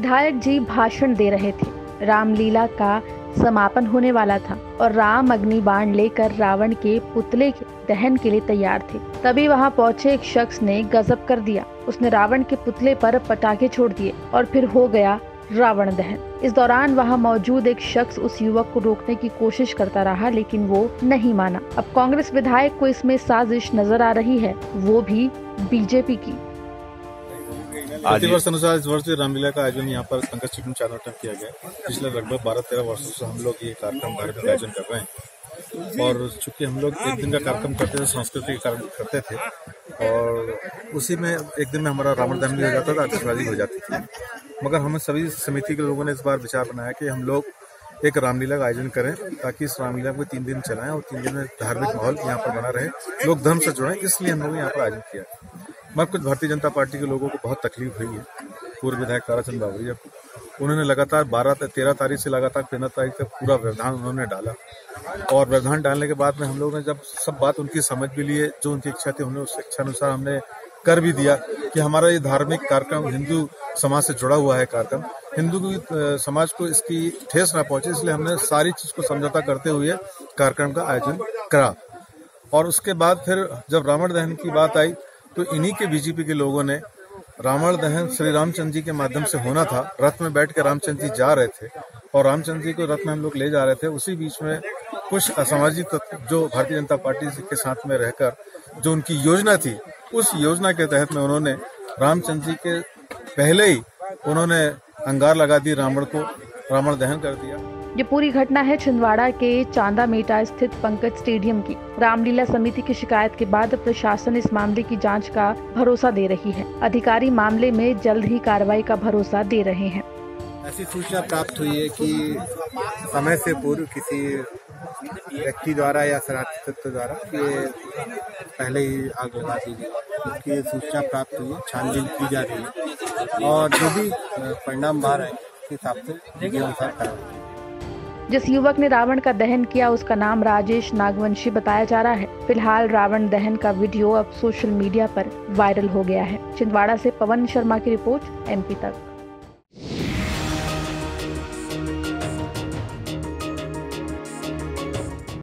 विधायक जी भाषण दे रहे थे। रामलीला का समापन होने वाला था और राम अग्नि बाण लेकर रावण के पुतले के दहन के लिए तैयार थे। तभी वहां पहुंचे एक शख्स ने गजब कर दिया। उसने रावण के पुतले पर पटाखे छोड़ दिए और फिर हो गया रावण दहन। इस दौरान वहां मौजूद एक शख्स उस युवक को रोकने की कोशिश करता रहा, लेकिन वो नहीं माना। अब कांग्रेस विधायक को इसमें साजिश नजर आ रही है, वो भी बीजेपी की। प्रतिवर्ष अनुसार इस वर्ष रामलीला का आयोजन यहाँ पर पंकज स्टेडियम चारों तरफ किया गया। पिछले लगभग 12-13 वर्षों से हम लोग ये कार्यक्रम धार्मिक आयोजन कर रहे हैं और चूंकि हम लोग एक दिन का कार्यक्रम करते थे, सांस्कृतिक कार्यक्रम करते थे और उसी में एक दिन में हमारा रावण दहन भी हो जाता था, आतिशबाजी हो जाती थी। मगर हमें सभी समिति के लोगों ने इस बार विचार बनाया कि हम लोग एक रामलीला का आयोजन करें ताकि इस रामलीला को 3 दिन चलाएं और 3 दिन में धार्मिक माहौल यहाँ पर बना रहे, लोग धर्म से जुड़ें, इसलिए हम लोग यहाँ पर आयोजन किया। मगर कुछ भारतीय जनता पार्टी के लोगों को बहुत तकलीफ हुई है। पूर्व विधायक ताराचंद बावरिया को उन्होंने लगातार 13 तारीख से लगातार 13 तारीख तक पूरा व्यवधान उन्होंने डाला और व्यवधान डालने के बाद में हम लोगों ने जब सब बात उनकी समझ भी लिए, जो उनकी इच्छा थी हमने उस इच्छा अनुसार हमने कर भी दिया कि हमारा ये धार्मिक कार्यक्रम हिंदू समाज से जुड़ा हुआ है। कार्यक्रम हिंदू समाज को इसकी ठेस ना पहुंचे, इसलिए हमने सारी चीज को समझौता करते हुए कार्यक्रम का आयोजन करा। और उसके बाद फिर जब रावण दहन की बात आई तो इन्हीं के बीजेपी के लोगों ने रावण दहन श्री रामचंद्र जी के माध्यम से होना था। रथ में बैठ कर रामचंद्र जी जा रहे थे और रामचंद्र जी को रथ में हम लोग ले जा रहे थे। उसी बीच में कुछ असामाजिक तत्व जो भारतीय जनता पार्टी के साथ में रहकर जो उनकी योजना थी, उस योजना के तहत में उन्होंने रामचंद्र जी के पहले ही उन्होंने अंगार लगा दी, रावण को रावण दहन कर दिया। ये पूरी घटना है छिंदवाड़ा के चांदामेटा स्थित पंकज स्टेडियम की। रामलीला समिति की शिकायत के बाद प्रशासन इस मामले की जांच का भरोसा दे रही है। अधिकारी मामले में जल्द ही कार्रवाई का भरोसा दे रहे हैं। ऐसी सूचना प्राप्त हुई है कि समय से पूर्व किसी व्यक्ति द्वारा या शरारती तत्व द्वारा ये पहले ही आग लगा दी गई, इसकी सूचना प्राप्त हुई है। छानबीन की जा रही है और जो भी परिणाम बाहर आए उसके हिसाब से जिस युवक ने रावण का दहन किया उसका नाम राजेश नागवंशी बताया जा रहा है। फिलहाल रावण दहन का वीडियो अब सोशल मीडिया पर वायरल हो गया है। छिंदवाड़ा से पवन शर्मा की रिपोर्ट, MP तक।